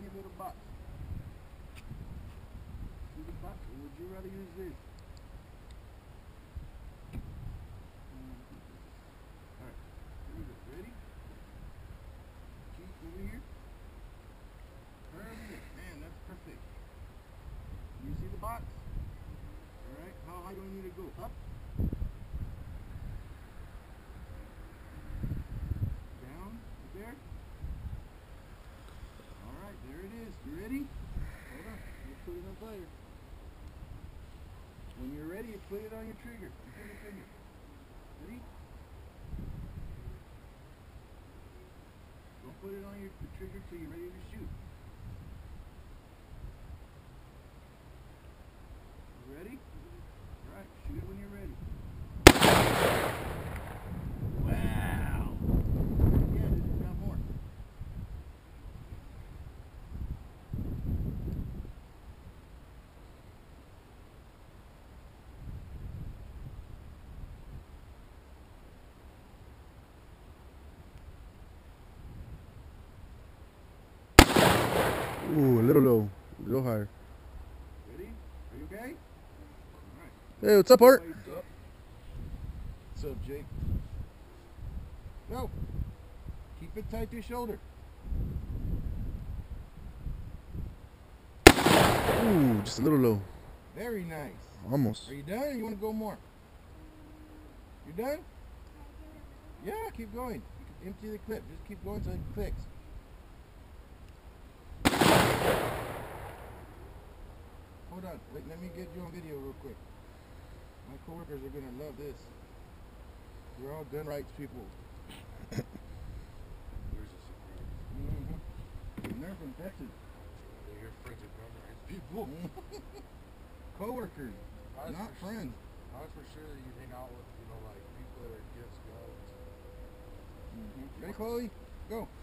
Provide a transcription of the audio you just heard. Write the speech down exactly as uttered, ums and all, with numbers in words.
tiny little box. See the box, or would you rather use this? Alright, here we go. Ready? Keep over here. Perfect. Man, that's perfect. You see the box? Alright, how high do I need to go? Up? Down? Right there? Alright, there it is. You ready? Hold on. Let's put it on fire. When you're ready, you put it on your trigger. You put your finger. Ready? Don't put it on your trigger till you're ready to shoot. You ready? Alright, shoot it when you're ready. Wow! Yeah, this has got more. Ooh, a little low, a little higher. Ready? Are you okay? Alright. Hey, what's up, Art? What's up? What's up, Jake? Go. Keep it tight to your shoulder. Ooh, just a little low. Very nice. Almost. Are you done or you want to go more? You done? Yeah, keep going. You can empty the clip. Just keep going until it clicks. Hold on. Wait, let me get you on video real quick. My coworkers are going to love this. We're all gun rights people. There's a surprise. Mm-hmm. They're from Texas. They're your friends of gun rights people. Coworkers, not friends. I was for sure that you hang out with, you know, like people that are against guns. Mm-hmm. Ready, Chloe? Go.